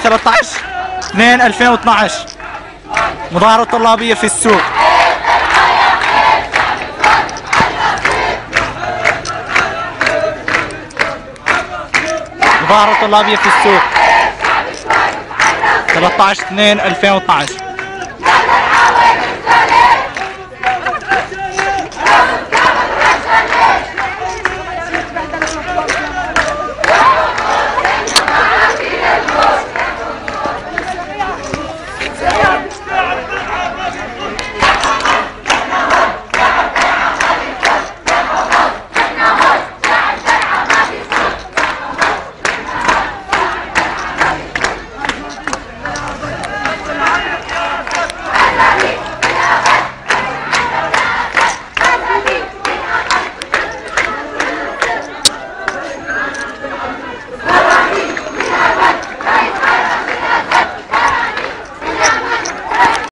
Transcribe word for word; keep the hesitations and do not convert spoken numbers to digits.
ثلاثة عشر اثنين ألفين واثني عشر مظاهرة طلابية في السوق. مظاهرة طلابية في السوق ثلاثة عشر اثنين ألفين واثني عشر.